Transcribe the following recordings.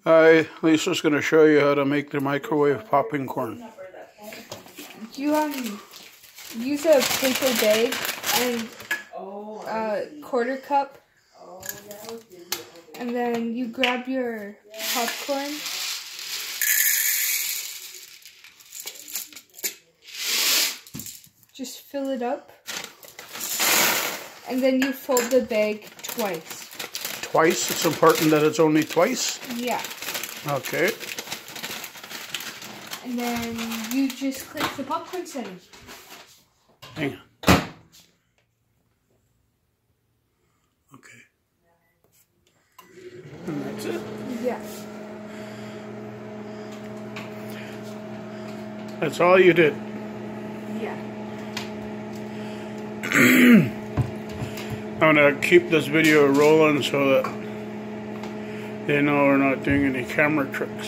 Hi, Lisa's going to show you how to make the microwave popping corn. You use a paper bag and a quarter cup, and then you grab your popcorn. Just fill it up, and then you fold the bag twice. Twice? It's important that it's only twice? Yeah. Okay. And then you just click the popcorn setting. Hang on. Okay. And that's it? Yeah. That's all you did? Yeah. I'm going to keep this video rolling so that they know we're not doing any camera tricks.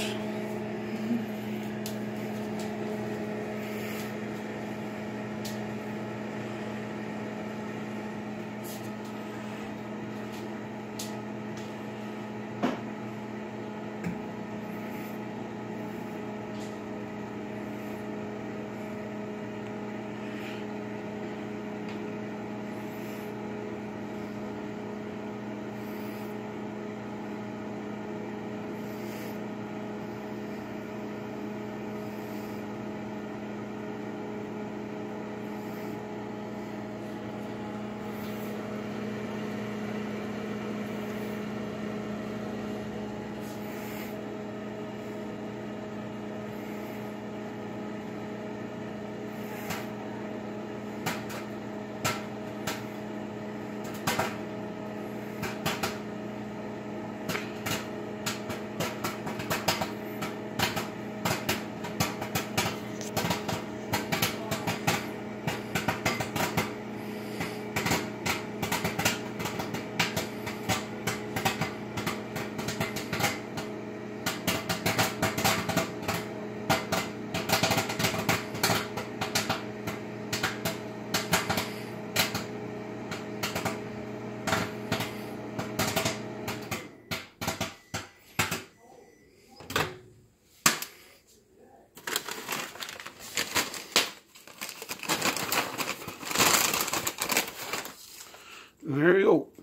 There you go.